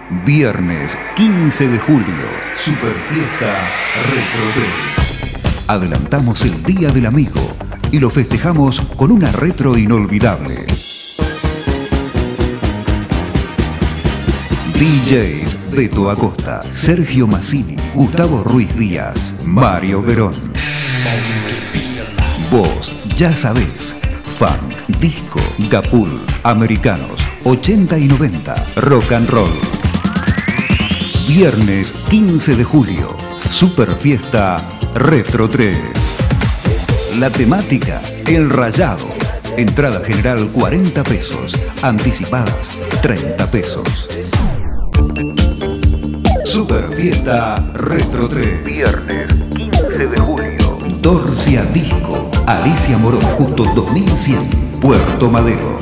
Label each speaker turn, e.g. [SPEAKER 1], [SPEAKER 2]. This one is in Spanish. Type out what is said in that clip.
[SPEAKER 1] Viernes 15 de julio, Superfiesta Retro 3. Adelantamos el Día del Amigo y lo festejamos con una retro inolvidable. DJs Beto Acosta, Sergio Massini, Gustavo Ruiz Díaz, Mario Verón. Vos ya sabés, funk, disco, gapul, americanos, 80 y 90, rock and roll. Viernes 15 de julio, Superfiesta Retro 3. La temática, El Rayado. Entrada general 40 pesos, anticipadas 30 pesos. Superfiesta Retro 3. Viernes 15 de julio. Dorcia Disco. Alicia Morón, justo 2100, Puerto Madero.